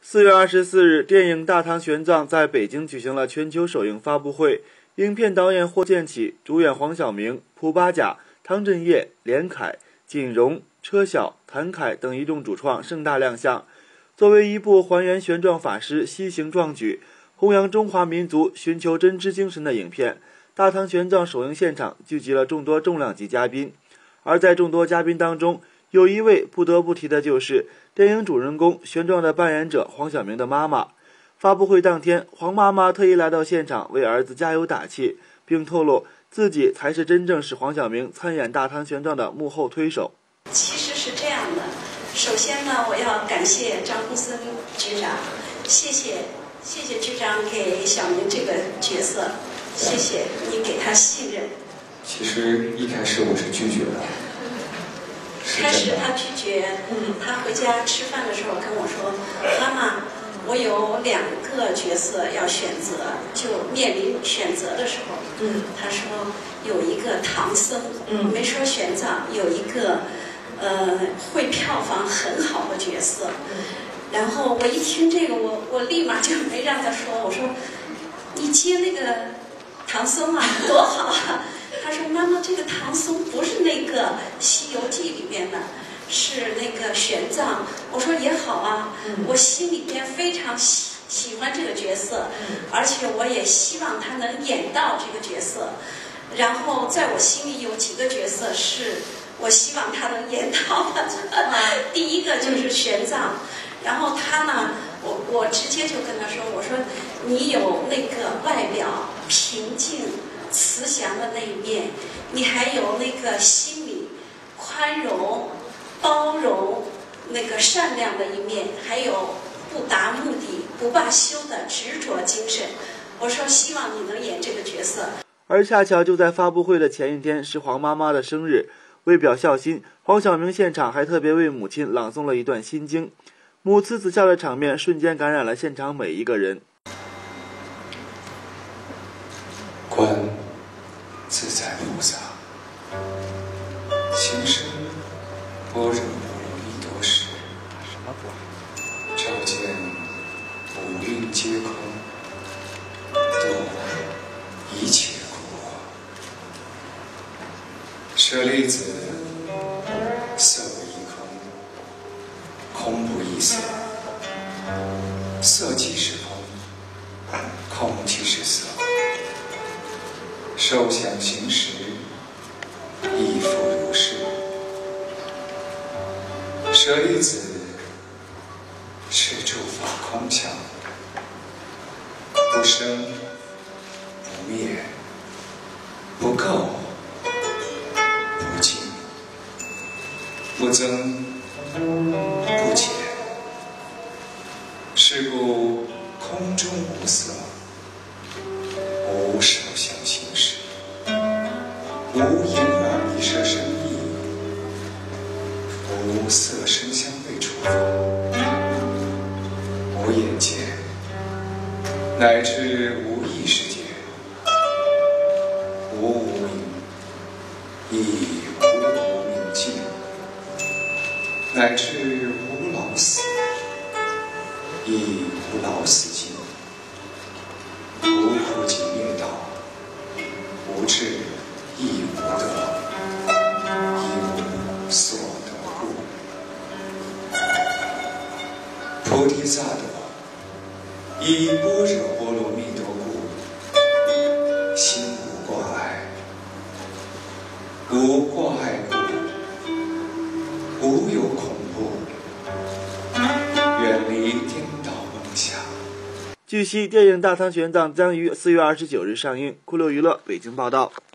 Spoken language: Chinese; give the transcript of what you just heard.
4月24日，电影《大唐玄奘》在北京举行了全球首映发布会。影片导演霍建起、主演黄晓明、蒲八甲、汤镇业、连凯、锦荣、车晓、谭凯等一众主创盛大亮相。作为一部还原玄奘法师西行壮举、弘扬中华民族寻求真知精神的影片，《大唐玄奘》首映现场聚集了众多重量级嘉宾。而在众多嘉宾当中，有一位不得不提的就是电影主人公玄奘的扮演者黄晓明的妈妈。发布会当天，黄妈妈特意来到现场为儿子加油打气，并透露自己才是真正使黄晓明参演大唐玄奘的幕后推手。 其实是这样的，首先呢，我要感谢张公森局长，谢谢局长给小明这个角色，谢谢你给他信任。 其实一开始我是拒绝的。 开始他拒绝，他回家吃饭的时候跟我说：“妈妈，我有2个角色要选择，就面临选择的时候，他说有一个唐僧，没说玄奘，有一个会票房很好的角色。然后我一听这个，我立马就没让他说，我说你接那个唐僧啊，多好啊！他说妈妈，这个唐僧不是那个《西游记》里边的，是那个玄奘。我说也好啊，我心里边非常喜欢这个角色，而且我也希望他能演到这个角色。然后在我心里有几个角色是我希望他能演到的，第一个就是玄奘。然后他呢，我直接就跟他说，我说你有那个外表平静慈祥的那一面，你还有那个心里宽容包容那个善良的一面，还有不达目的不罢休的执着精神。我说希望你能演这个角色。 而恰巧就在发布会的前一天是黄妈妈的生日，为表孝心，黄晓明现场还特别为母亲朗诵了一段心经，母慈子孝的场面瞬间感染了现场每一个人。 观自在菩萨，行深般若波罗蜜多时，照见五蕴皆空，度一切苦厄。舍利子，色亦空，空不异色，色即是空，空即是色。受想行识，亦复如是。舍利子，是诸法空相，不生不灭，不垢不净，不增不减。是故空中无色，无受想行识，无眼耳鼻舌身意，无色声香味触法，无眼界，乃至无意识界，无无明，亦无无明尽，乃至无老死，亦无老死尽，无苦集灭道，无智亦无得，亦无所得故。菩提萨埵，以般若波罗蜜多故，心无挂碍。无挂碍故，无有恐怖，远离颠倒梦想。 据悉，电影《大唐玄奘》将于4月29日上映。酷六娱乐北京报道。